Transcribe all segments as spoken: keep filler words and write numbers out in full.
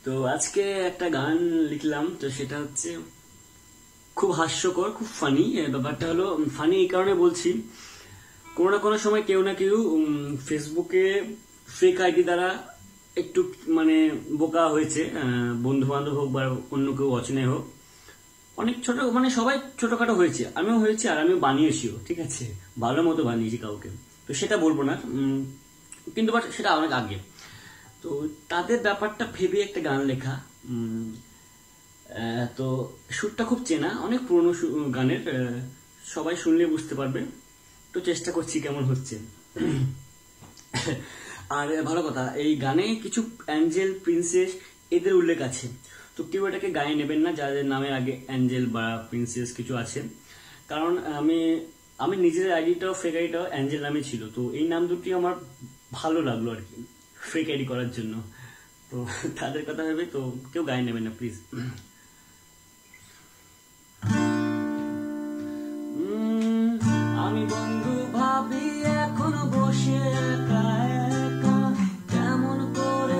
তো আজকে একটা গান লিখলাম, তো সেটা হচ্ছে খুব হাস্যকর, খুব ফানি। ব্যাপারটা হলো ফানি এই কারণে বলছি, কোনো না কোনো সময় কেউ না কেউ ফেসবুকে ফেক আইডি দ্বারা একটু মানে বোকা হয়েছে, বন্ধু বান্ধব হোক বা অন্য কেউ অচেনে হোক, অনেক ছোট মানে সবাই ছোটখাটো হয়েছে, আমিও হয়েছি আর আমিও বানিয়েছিও, ঠিক আছে, ভালো মতো বানিয়েছি কাউকে, তো সেটা বলবো না, কিন্তু বাট সেটা অনেক আগে। তো তাদের ব্যাপারটা ভেবে একটা গান লেখা। তো সুরটা খুব চেনা, অনেক পুরনো গানের, সবাই শুনলে বুঝতে পারবে। তো চেষ্টা করছি কেমন হচ্ছে। আর ভালো কথা, এই গানে কিছু অ্যাঞ্জেল, প্রিন্সেস এদের উল্লেখ আছে, তো কেউ এটাকে গায়ে নেবেন না যাদের নামের আগে অ্যাঞ্জেল বা প্রিন্সেস কিছু আছে, কারণ আমি আমি নিজের আইডিটাও ফেক আইডিটাও অ্যাঞ্জেল নামে ছিল, তো এই নাম দুটি আমার ভালো লাগলো আর কি ফেক আইডি করার জন্য। তো তাদের কথা ভেবে তো কেউ গায়ে নেবেন না প্লিজ। আমি বন্ধু ভাবি এখনো বসে একা একা, কেমন করে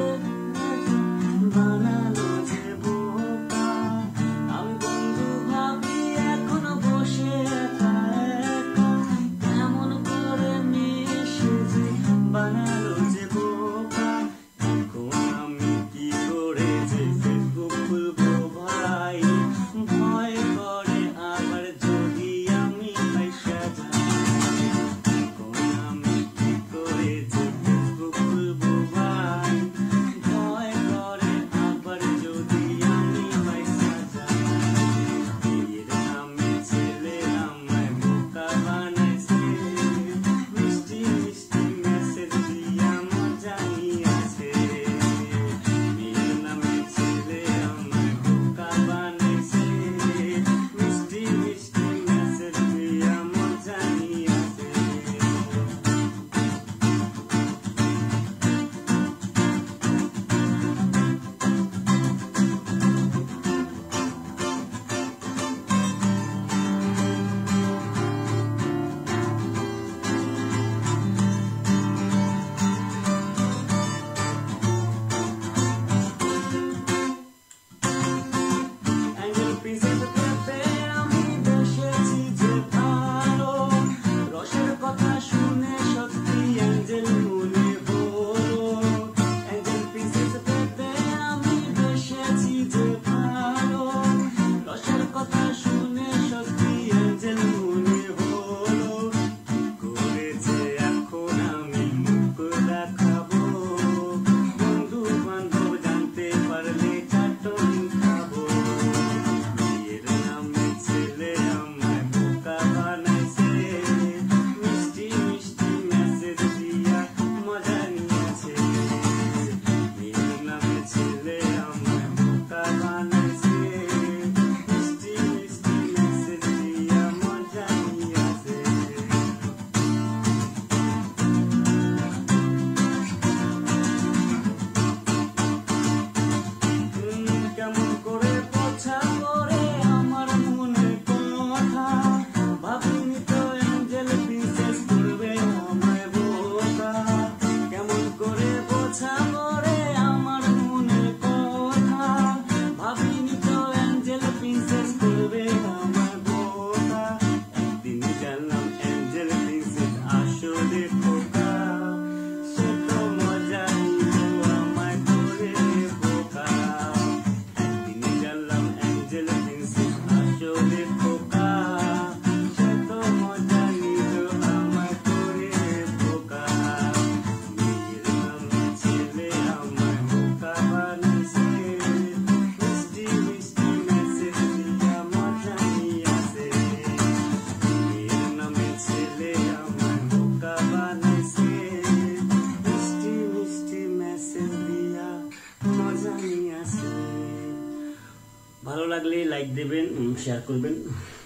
বানালো যে বোকা। আমি বন্ধু ভাবি এখনো বসে একা একা, কেমন করে মিশে যে বানালো যে বোকা। এখন আমি কি করে যে ফেসবুক খুলবো ভাই, ভয় করে আবার যদি আমি পয়সা যাই। এখন আমি কি করে যে ফেসবুক খুলবো ভাই, ভয় করে আবার যদি আমি পয়সা যাই। বিয়ের নামে ছেলে আমায় বোকা বানাইছে, মিষ্টি মিষ্টি মেসেজ দিয়া মজা নিয়েছে। বিয়ের নামে ছেলে আমায় বোকা বানাইছে, মিষ্টি মিষ্টি মেসেজ দিয়া মজা নিয়েছে। অ্যাঞ্জেল প্রিন্সেস পেপে আমি বসেছি যে ভালো, রসের কথা শুনে সত্যি অ্যাঞ্জেল মনে হলো। অ্যাঞ্জেল প্রিন্সেস পেপে আমি বসেছি যে ভালো, রসের কথা শুনে সত্যি অ্যাঞ্জেল মনে হলো। কি করে যে এখন আমি মুখ দেখাবো, বন্ধু বান্ধব জানতে পারলে চাটন খাবো। বিয়ের নামে ছেলে আমায় বোকা বানাইছে, মিষ্টি মিষ্টি মেসেজ দিয়া মজা নিয়েছে। বিয়ের নামে ছেলে আমায় বোকা বানাইছে, মিষ্টি মিষ্টি মেসেজ দিয়া মজা নিয়েছে। কেমন করে পোছা করে আমার মনের কথা, ভাবিনি তো অ্যাঞ্জেল প্রিন্সেস করবে আমায় বোকা। কেমন করে পোছা করে আমার মনের কথা, ভাবিনি তো অ্যাঞ্জেল প্রিন্সেস করবে আমায় বোকা। একদিন জানলাম অ্যাঞ্জেল প্রিন্সেস আসলে খোকা, সে তো মজা নিল আমায় করে বোকা। একদিন জানলাম অ্যাঞ্জেল প্রিন্সেস আসলে খোকা, সে তো মজা নিল আমায় করে বোকা। বিয়ের নামে ছেলে আমায় বোকা বানাইছে, মিষ্টি মিষ্টি মেসেজ দিয়া মজা নিয়েছে। বিয়ের নামে ছেলে আমায় বোকা বানাইছে, মিষ্টি মিষ্টি মেসেজ দিয়া মজা নিয়েছে। ভালো লাগলে লাইক দেবেন, শেয়ার করবেন।